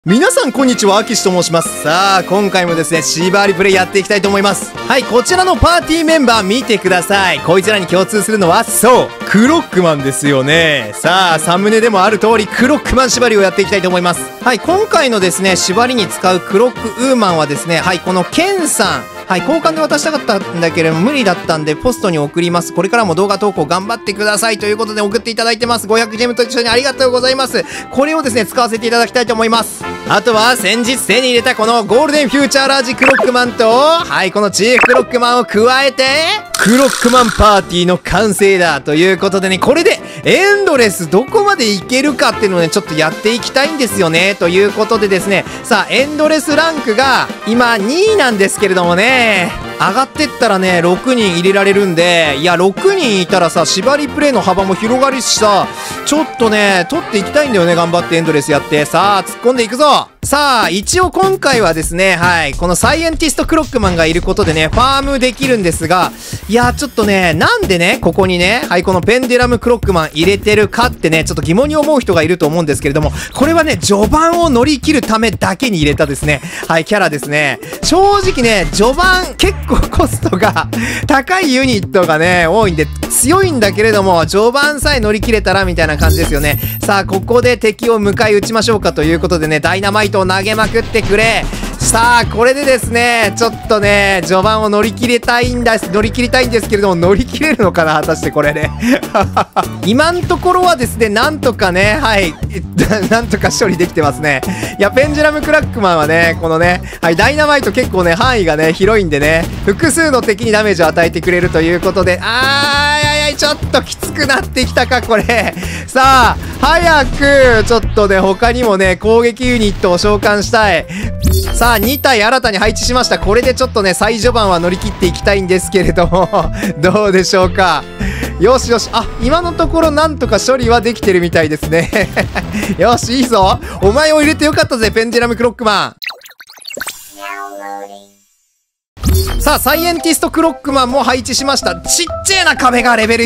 皆さんこんにちは、アキシと申します。さあ、今回もですね、シーバーリプレイやっていきたいと思います。はい、こちらのパーティーメンバー見てください。こいつらに共通するのは、そう、クロックマンですよね。さあ、サムネでもある通り、クロックマン縛りをやっていきたいと思います。はい、今回のですね、縛りに使うクロックウーマンはですね、はい、このケンさん。はい、交換で渡したかったんだけれども無理だったんでポストに送ります。これからも動画投稿頑張ってくださいということで送っていただいてます。500ジェムと一緒にありがとうございます。これをですね、使わせていただきたいと思います。あとは先日手に入れたこのゴールデンフューチャーラージクロックマンと、はい、このチーフクロックマンを加えて、クロックマンパーティーの完成だということでね、これでエンドレスどこまでいけるかっていうのをね、ちょっとやっていきたいんですよね。ということでですね、さあ、エンドレスランクが今2位なんですけれどもね、上がってったらね、6人入れられるんで、いや、6人いたらさ、縛りプレイの幅も広がるしさ、ちょっとね、取っていきたいんだよね、頑張ってエンドレスやって。さあ、突っ込んでいくぞ。さあ、一応今回はですね、はい、このサイエンティストクロックマンがいることでね、ファームできるんですが、いや、ちょっとね、なんでね、ここにね、はい、このペンデュラムクロックマン入れてるかってね、ちょっと疑問に思う人がいると思うんですけれども、これはね、序盤を乗り切るためだけに入れたですね、はい、キャラですね。正直ね、序盤、結構コストが高いユニットがね、多いんで、強いんだけれども、序盤さえ乗り切れたらみたいな感じですよね。さあ、ここで敵を迎え撃ちましょうかということでね、ダイナマイトを投げまくってくれ。さあ、これでですね、ちょっとね、序盤を乗り切りたいんですけれども、乗り切れるのかな果たしてこれで。今んところはですね、なんとかね、はい、なんとか処理できてますね。いや、ペンジュラムクラックマンはね、このね、はい、ダイナマイト結構ね、範囲がね、広いんでね、複数の敵にダメージを与えてくれるということで、ちょっときつくなってきたか、これ。さあ、早く、ちょっとね、他にもね、攻撃ユニットを召喚したい。さあ、2体新たに配置しました。これでちょっとね、最序盤は乗り切っていきたいんですけれども、どうでしょうか。よしよし。あ、今のところなんとか処理はできてるみたいですね。よし、いいぞ。お前を入れてよかったぜ、ペンデュラムクロックマン。さあ、サイエンティストクロックマンも配置しました。ちっちゃな壁がレベル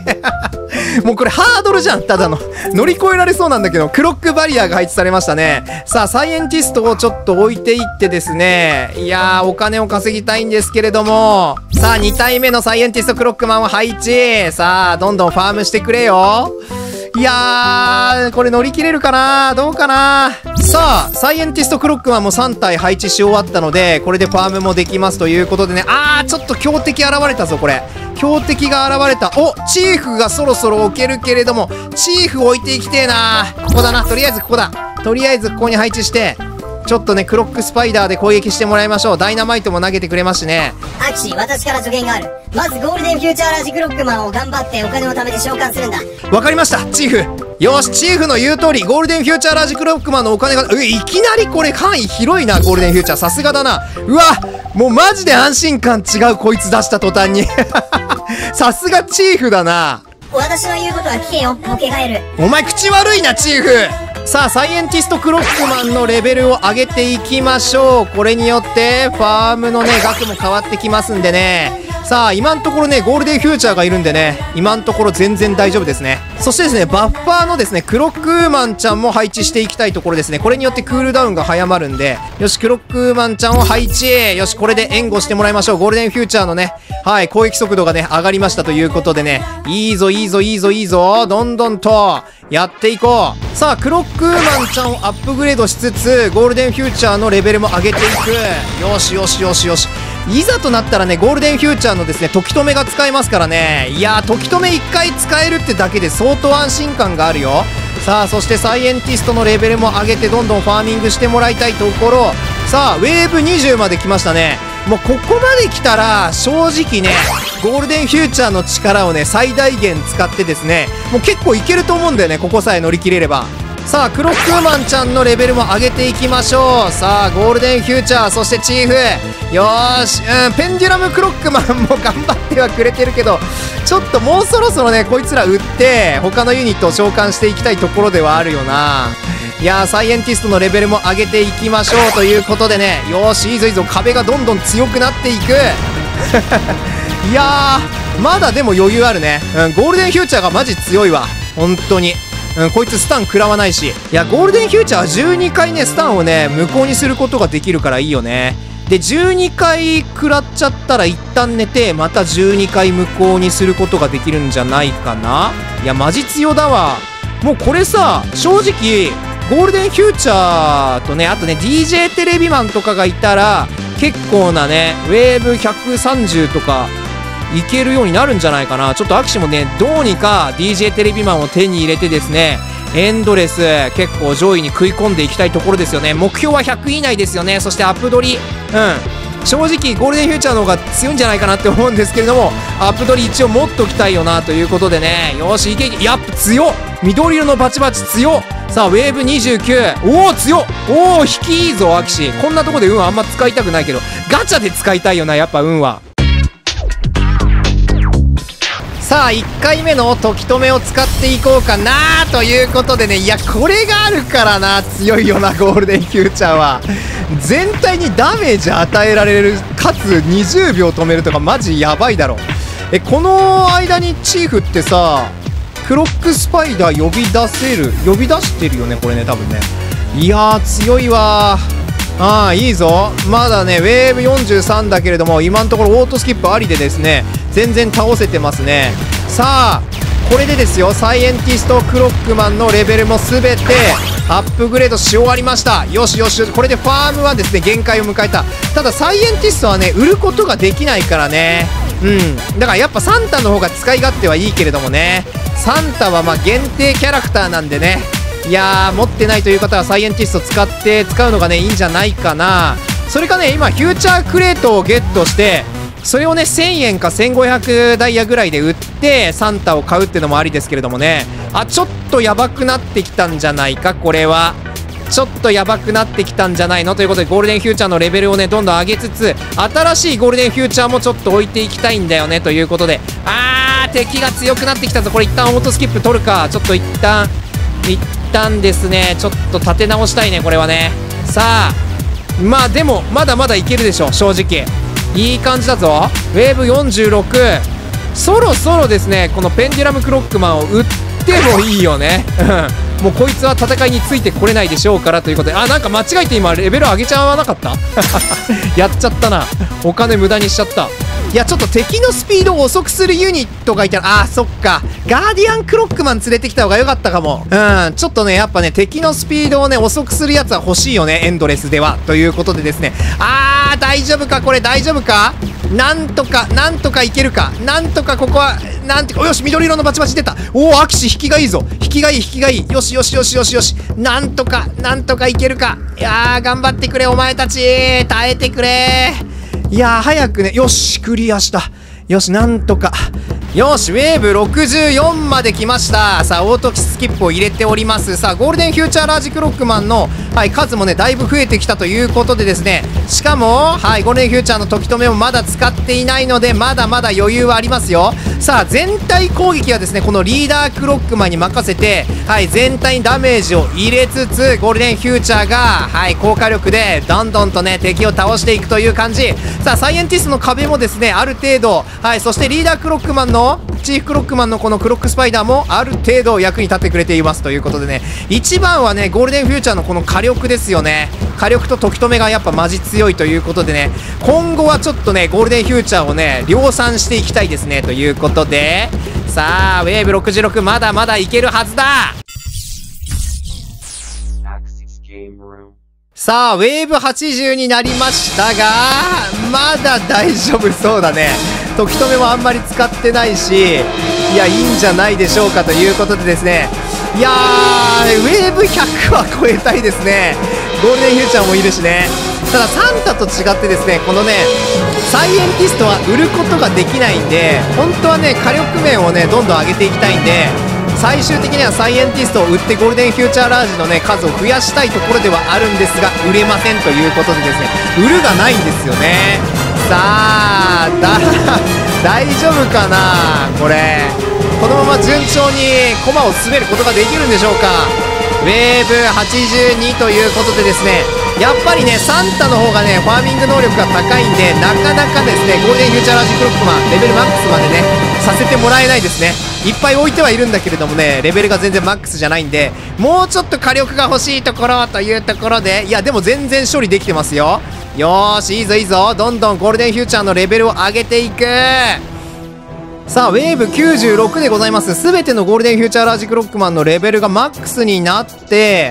1。もうこれハードルじゃん、ただの。乗り越えられそうなんだけど、クロックバリアが配置されましたね。さあ、サイエンティストをちょっと置いていってですね、いやー、お金を稼ぎたいんですけれども、さあ、2体目のサイエンティストクロックマンを配置。さあ、どんどんファームしてくれよ。いやー、これ乗り切れるかな？どうかな？さあ、サイエンティストクロックマンも3体配置し終わったので、これでファームもできますということでね、ちょっと強敵現れたぞ、これ。強敵が現れた。お、チーフがそろそろ置けるけれども、チーフ置いていきてえな。ここだな。とりあえずここだ。とりあえずここに配置して、ちょっとね、クロックスパイダーで攻撃してもらいましょう。ダイナマイトも投げてくれますしね。 アキシ、私から助言がある。まずゴールデンフューチャーラージクロックマンを頑張ってお金を貯めて召喚するんだ。 わかりました、チーフ。よし、チーフの言う通り、ゴールデンフューチャーラージクロックマンのお金が、いきなりこれ範囲広いな、ゴールデンフューチャー。さすがだな。うわ、もうマジで安心感違う、こいつ出した途端に。さすがチーフだな。 私の言うことは聞けよ、ボケガエル。 お前口悪いな、チーフ。さあ、サイエンティストクロックマンのレベルを上げていきましょう。これによってファームのね、額も変わってきますんでね。さあ、今のところね、ゴールデンフューチャーがいるんでね、今のところ全然大丈夫ですね。そしてですね、バッファーのですね、クロックウーマンちゃんも配置していきたいところですね。これによってクールダウンが早まるんで、よし、クロックウーマンちゃんを配置。よし、これで援護してもらいましょう。ゴールデンフューチャーのね、はい、攻撃速度がね、上がりましたということでね、いいぞ、いいぞ、いいぞ、いいぞ、どんどんと、やっていこう。さあ、クロックウーマンちゃんをアップグレードしつつ、ゴールデンフューチャーのレベルも上げていく。よしよしよしよし。いざとなったらね、ゴールデンフューチャーのですね、時止めが使えますからね。いやー、時止め1回使えるってだけで相当安心感があるよ。さあ、そしてサイエンティストのレベルも上げて、どんどんファーミングしてもらいたいところ。さあ、ウェーブ20まで来ましたね。もうここまで来たら、正直ね、ゴールデンフューチャーの力をね、最大限使ってですね、もう結構いけると思うんだよね、ここさえ乗り切れれば。さあ、クロックウーマンちゃんのレベルも上げていきましょう。さあ、ゴールデンフューチャー、そしてチーフ。よーし、ペンデュラムクロックマンも頑張ってはくれてるけど、ちょっともうそろそろね、こいつら撃って、他のユニットを召喚していきたいところではあるよな。いやー、サイエンティストのレベルも上げていきましょうということでね、よーし、いいぞいいぞ、壁がどんどん強くなっていく。いやー、まだでも余裕あるね。ゴールデンフューチャーがマジ強いわ。本当に。 こいつスタン食らわないし。いや、ゴールデンフューチャーは12回ね、スタンをね、無効にすることができるからいいよね。で、12回食らっちゃったら一旦寝て、また12回無効にすることができるんじゃないかな。いや、マジ強だわ。もうこれさ、正直、ゴールデンフューチャーとね、あとね、DJ テレビマンとかがいたら、結構なね、ウェーブ130とか、いけるようになるんじゃないかな。ちょっとアキシもね、どうにか DJ テレビマンを手に入れてですね、エンドレス結構上位に食い込んでいきたいところですよね。目標は100以内ですよね。そしてアップ取り、正直ゴールデンフューチャーの方が強いんじゃないかなって思うんですけれども、アップ取り一応持っときたいよなということでね。よし、いけいけ。やっぱ強っ。緑色のバチバチ強っ。さあ、ウェーブ29。おお、強っ。おお、引きいいぞ、アキシ。こんなとこで運あんま使いたくないけど、ガチャで使いたいよな、やっぱ運は。さあ、1回目の時止めを使っていこうかなということでね。いや、これがあるからな、強いよな、ゴールデンフューチャーは。全体にダメージ与えられる、かつ20秒止めるとかマジやばいだろ。この間にチーフってさ、クロックスパイダー呼び出してるよね、これね、多分ね。いやー、強いわー。いいぞ。まだね、ウェーブ43だけれども、今のところオートスキップありでですね、全然倒せてますね。さあ、これでですよ、サイエンティストクロックマンのレベルも全てアップグレードし終わりました。よしよしよし。これでファームはですね、限界を迎えた。ただ、サイエンティストはね、売ることができないからね。だからやっぱサンタの方が使い勝手はいいけれどもね。サンタはまあ限定キャラクターなんでね。いやー、持ってないという方はサイエンティスト使うのがね、いいんじゃないかな。それかね、今フューチャークレートをゲットして、それをね、1000円か1500ダイヤぐらいで売ってサンタを買うってのもありですけれどもね。ちょっとやばくなってきたんじゃないか、これは。ちょっとやばくなってきたんじゃないのということで、ゴールデンフューチャーのレベルをね、どんどん上げつつ、新しいゴールデンフューチャーもちょっと置いていきたいんだよねということで。敵が強くなってきたぞ。これ一旦オートスキップ取るか。ちょっと一旦ですね、ちょっと立て直したいね、これはね。さあ、まあでもまだまだいけるでしょ、正直。いい感じだぞ。ウェーブ46。そろそろですね、このペンデュラムクロックマンを売ってもいいよね。もうこいつは戦いについてこれないでしょうからということで。なんか間違えて今レベル上げちゃわなかったやっちゃったな。お金無駄にしちゃった。いや、ちょっと敵のスピードを遅くするユニットがいたら、そっか。ガーディアンクロックマン連れてきた方が良かったかも。ちょっとね、やっぱね、敵のスピードをね、遅くするやつは欲しいよね、エンドレスでは。ということでですね。大丈夫かこれ、大丈夫か。なんとかいけるか。なんとかここは、よし、緑色のバチバチ出た。アキシ引きがいいぞ。引きがいい。よしよしよしよしよし。なんとかいけるか。いやー、頑張ってくれ、お前たち。耐えてくれ。いやー、早くね。よし、クリアした。よし、なんとか。よし、ウェーブ64まで来ました。さあ、オートスキップを入れております。さあ、ゴールデンフューチャーラージクロックマンの、数もね、だいぶ増えてきたということでですね。しかも、ゴールデンフューチャーの時止めもまだ使っていないので、まだまだ余裕はありますよ。さあ、全体攻撃はですね、このリーダークロックマンに任せて、全体にダメージを入れつつ、ゴールデンフューチャーが、高火力で、どんどんとね、敵を倒していくという感じ。さあ、サイエンティストの壁もですね、ある程度、そしてリーダークロックマンの、チーフクロックマンのこのクロックスパイダーもある程度役に立ってくれていますということでね。一番はね、ゴールデンフューチャーのこの火力ですよね。火力と時止めがやっぱマジ強いということでね、今後はちょっとね、ゴールデンフューチャーをね、量産していきたいですねということで。さあ、ウェーブ66まだまだいけるはずだ。さあ、ウェーブ80になりましたが、まだ大丈夫そうだね。時止めもあんまり使ってないし、いや、いいんじゃないでしょうかということでですね。いやー、ウェーブ100は超えたいですね。ゴールデンフューチャーもいるしね。ただ、サンタと違ってですね、このね、サイエンティストは売ることができないんで、本当はね、火力面をね、どんどん上げていきたいんで、最終的にはサイエンティストを売ってゴールデンフューチャーラージのね、数を増やしたいところではあるんですが、売れませんということでですね、売るがないんですよね。さあ、大丈夫かなこれ。このまま順調に駒を進めることができるんでしょうか。ウェーブ82ということでですね、やっぱりね、サンタの方がね、ファーミング能力が高いんで、なかなかですね、ゴールデンフューチャーラージクロックマン、レベルマックスまでね、させてもらえないですね。 いっぱい置いてはいるんだけれどもね、レベルが全然マックスじゃないんで、もうちょっと火力が欲しいところというところで、いやでも全然処理できてますよ。よーし、いいぞいいぞ、どんどんゴールデンフューチャーのレベルを上げていく。さあウェーブ96でございます。すべてのゴールデンフューチャーラジクロックマンのレベルがマックスになって、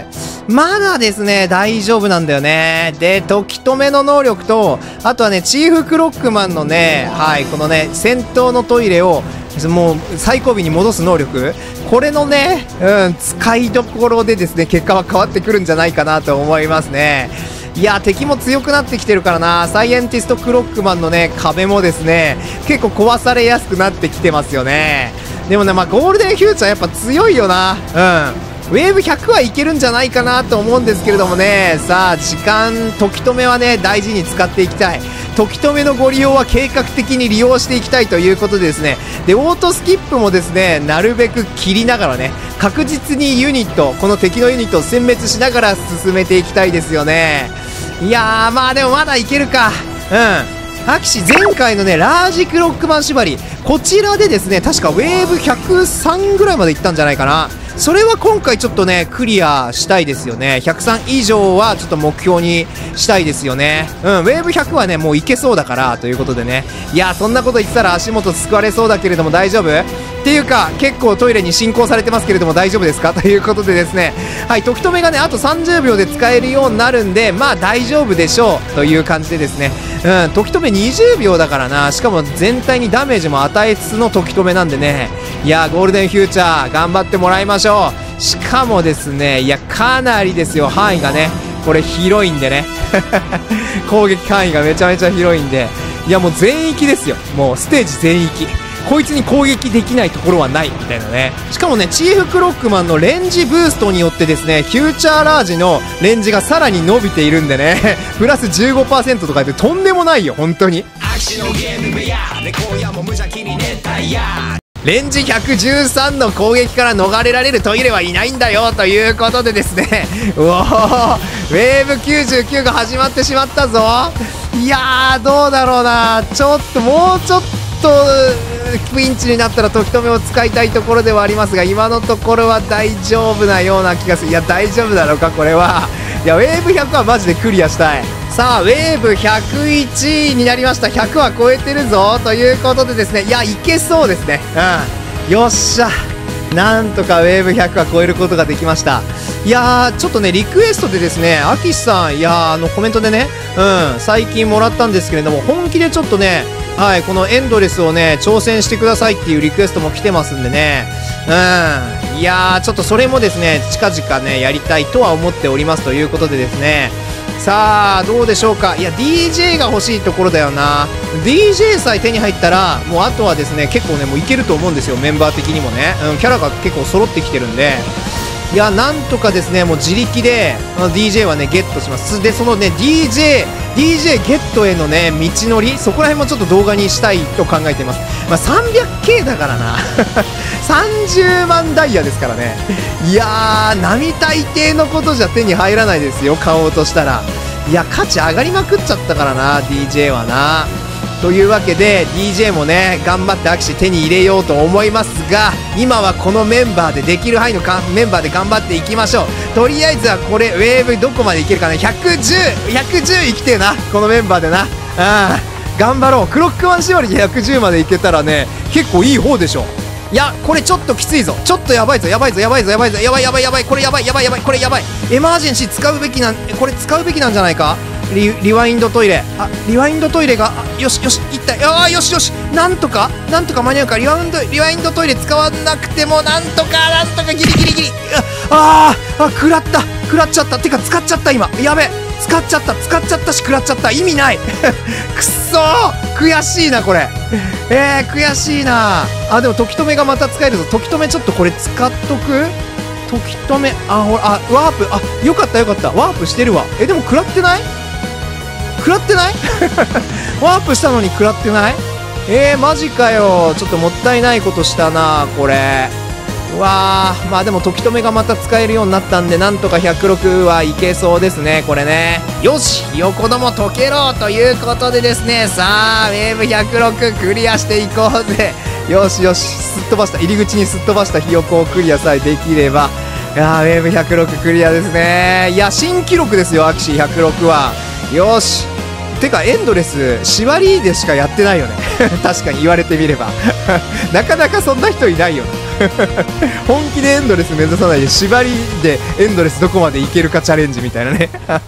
まだですね大丈夫なんだよね。で時止めの能力と、あとはねチーフクロックマンのね、はいこのね戦闘のトイレをもう最後尾に戻す能力、これのね、使いどころでですね結果は変わってくるんじゃないかなと思いますね。いや敵も強くなってきてるからな。サイエンティストクロックマンのね壁もですね結構壊されやすくなってきてますよね。でもねゴールデンフューチャーやっぱ強いよな。ウェーブ100はいけるんじゃないかなと思うんですけれどもね。さあ時間時止めはね大事に使っていきたい。時止めのご利用は計画的に利用していきたいということでですね、でオートスキップもですねなるべく切りながらね確実にユニット、この敵のユニットを殲滅しながら進めていきたいですよね。いやーまあでもまだいけるか。アキシ前回のねラージクロックマン縛り、こちらでですね確かウェーブ103ぐらいまでいったんじゃないかな。それは今回ちょっとねクリアしたいですよね。103以上はちょっと目標にしたいですよね。ウェーブ100はねもういけそうだからということでね。いやそんなこと言ってたら足元すくわれそうだけれども大丈夫っていうか、結構トイレに進行されてますけれども大丈夫ですかということでですね、はい時止めがねあと30秒で使えるようになるんで、まあ大丈夫でしょうという感じでですね、時止め20秒だからな。しかも全体にダメージも与えつつの時止めなんでね、いやゴールデンフューチャー頑張ってもらいましょう。しかもですね、いやかなりですよ、範囲がねこれ広いんでね攻撃範囲がめちゃめちゃ広いんで、いやもう全域ですよ。もうステージ全域、こいつに攻撃できないところはないみたいなね。しかもねチーフクロックマンのレンジブーストによってですねフューチャーラージのレンジがさらに伸びているんでねプラス 15% とかってとんでもないよ本当に。レンジ113の攻撃から逃れられるトイレはいないんだよということでですね、うおーウェーブ99が始まってしまったぞ。いやーどうだろうな、ちょっともうちょっとピンチになったら時止めを使いたいところではありますが、今のところは大丈夫なような気がする。いや大丈夫だろうかこれは。いやウェーブ100はマジでクリアしたい。さあウェーブ101になりました。100は超えてるぞということでですね、いやいけそうですね。よっしゃ、なんとかウェーブ100は超えることができました。いやーちょっとねリクエストでですねアキシさん、いやコメントでね、最近もらったんですけれども、本気でちょっとねはいこのエンドレスをね挑戦してくださいっていうリクエストも来てますんでね、いやーちょっとそれもですね近々ねやりたいとは思っておりますということでですね、さあどうでしょうか。いや DJ が欲しいところだよな。 DJ さえ手に入ったらもうあとはですね結構ねもういけると思うんですよ。メンバー的にもね、キャラが結構揃ってきてるんで、いやなんとかですねもう自力でDJ はねゲットします。でそのね DJ ゲットへのね道のり、そこら辺もちょっと動画にしたいと考えています。まあ 300K だからな30万ダイヤですからね。いやー並大抵のことじゃ手に入らないですよ買おうとしたら。いや価値上がりまくっちゃったからな DJ はな。というわけで DJ もね頑張ってアキシ手に入れようと思いますが、今はこのメンバーでできる範囲のメンバーで頑張っていきましょう。とりあえずはこれウェーブどこまでいけるかな。110いきてえなこのメンバーでな。頑張ろう。クロックマン縛りで110までいけたらね結構いい方でしょ。いやこれちょっときついぞ、ちょっとやばいぞ、やばいこれやばい、これやばい。エマージェンシー使うべきなんじゃないか。リワインドトイレ、リワインドトイレがよしいった。よしなんとか間に合うか。リワインドトイレ使わなくてもなんとかギリ食らっちゃった。てか使っちゃった今。やべ使っちゃったし食らっちゃった。意味ないくっそー悔しいなこれ。悔しいな。でも時止めがまた使えるぞ。時止めちょっとこれ使っとく。時止めワープよかったワープしてるわ。でも食らってないワープしたのに食らってない。マジかよ。ちょっともったいないことしたなこれ。うわーまあでも時止めがまた使えるようになったんでなんとか106はいけそうですねこれね。よし横ども解けろということでですね、さあウェーブ106クリアしていこうぜ。 よしよし、すっ飛ばした、入り口にすっ飛ばしたひよこをクリアさえできれば、いやー、ウェーブ106クリアですね。いや、新記録ですよ、アキシー106は。よし。てか、エンドレス、縛りでしかやってないよね。確かに言われてみれば。なかなかそんな人いないよな。本気でエンドレス目指さないで、縛りでエンドレスどこまでいけるかチャレンジみたいなね。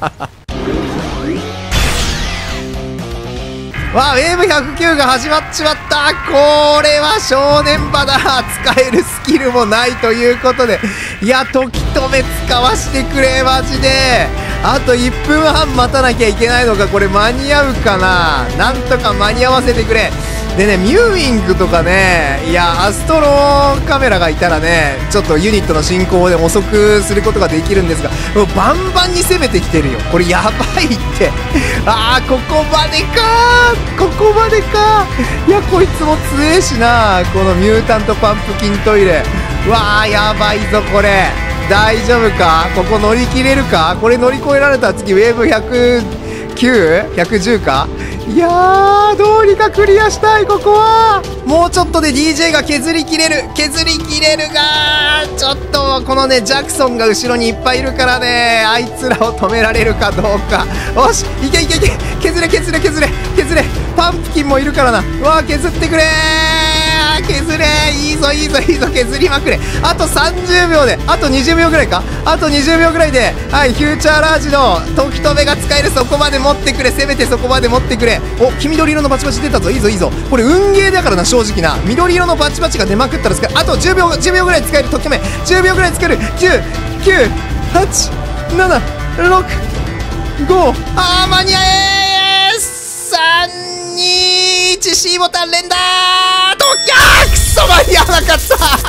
わあ、ウェーブ109が始まっちまった。これは正念場だ。使えるスキルもないということで。いや、時止め使わしてくれ、マジで。あと1分半待たなきゃいけないのか。これ間に合うかな。なんとか間に合わせてくれ。でね、ミューウィングとかね、いや、アストロカメラがいたらね、ちょっとユニットの進行で遅くすることができるんですが、もうバンバンに攻めてきてるよ。これやばいって。あー、ここまでかー。ここまでかー。いや、こいつも強えしな。このミュータントパンプキントイレ。わー、やばいぞ、これ。大丈夫か。ここ乗り切れるか。これ乗り越えられたら次ウェーブ109?110 か。いやー、どうにかクリアしたい、ここは。もうちょっとで DJ が削りきれるが、ちょっと、このね、ジャクソンが後ろにいっぱいいるからね、あいつらを止められるかどうか。よし、いけ、削れ。パンプキンもいるからな。うわー、削ってくれー。削れー。いいぞ、削りまくれ。あと30秒で、あと20秒ぐらいか。あと20秒ぐらいで、はい、フューチャーラージの時止めが使える。そこまで持ってくれ。せめてそこまで持ってくれ。お、黄緑色のバチバチ出たぞ。いいぞ。これ運ゲーだからな、正直な。緑色のバチバチが出まくったら使える。あと10秒ぐらい使える。時止め。10秒ぐらい使える。9、8、7、6、5。あー、間に合えー。3、2、1、C ボタン連打ー。ときゃー、くそ、間に合わなかった。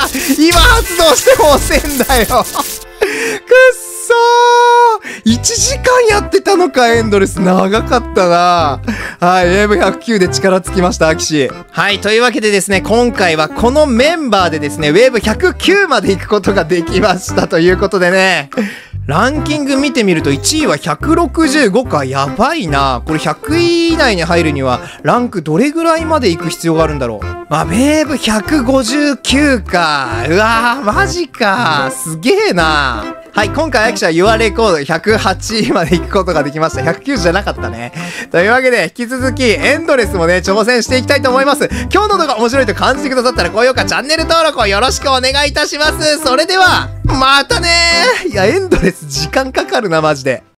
今発動しても押せんだよ。くっそー。1時間やってたのか。エンドレス長かったな。はい、ウェーブ109で力つきました、アキシ。はい、というわけでですね、今回はこのメンバーでですね、ウェーブ109まで行くことができましたということでね、ランキング見てみると1位は165か。やばいな。これ100位以内に入るにはランクどれぐらいまで行く必要があるんだろう。まあ、ウェーブ159か。うわー、マジか。すげえな。はい、今回アキシはユアレコード108位まで行くことができました。109じゃなかったね。というわけで、引き続きエンドレスもね、挑戦していきたいと思います。今日の動画面白いと感じてくださったら高評価、チャンネル登録をよろしくお願いいたします。それでは、またねー。いや、エンドレス時間かかるな、マジで。